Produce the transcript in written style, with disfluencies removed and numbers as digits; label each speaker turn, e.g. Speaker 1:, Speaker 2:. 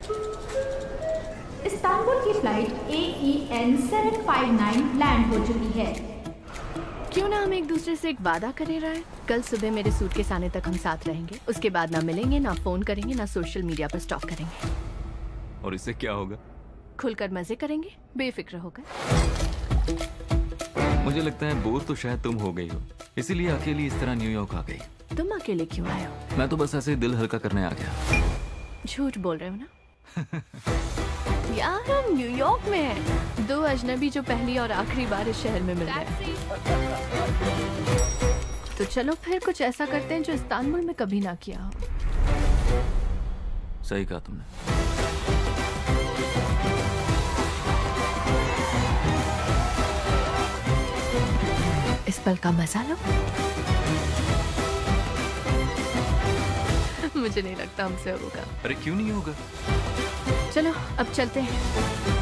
Speaker 1: Istanbul की flight AEN 759 land हो चुकी है।
Speaker 2: क्यों ना हम एक दूसरे से एक वादा करें रहे? कल सुबह मेरे सूटकेस आने तक हम साथ रहेंगे। उसके बाद ना मिलेंगे, ना फोन करेंगे, ना सोशल मीडिया पर स्टॉक करेंगे।
Speaker 3: और इससे क्या होगा?
Speaker 2: खुलकर मजे करेंगे, बेफिक्र होकर।
Speaker 3: मुझे लगता है बोर तो शायद तुम हो गई हो, इसीलिए अकेली इस तरह न्यूयॉर्क आ गई।
Speaker 2: तुम अकेले क्यों आए हो?
Speaker 3: मैं तो बस ऐसे दिल हल्का करने आ गया।
Speaker 2: झूठ बोल रहे हो ना? यार हम न्यूयॉर्क में हैं। दो अजनबी जो पहली और आखिरी बार इस शहर में मिल रहे हैं। तो चलो फिर कुछ ऐसा करते हैं जो इस्तांबुल में कभी ना किया हो।
Speaker 3: सही कहा तुमने।
Speaker 2: इस पल का मजा लो। मुझे नहीं लगता हमसे होगा।
Speaker 3: अरे क्यों नहीं होगा?
Speaker 2: चलो अब चलते हैं।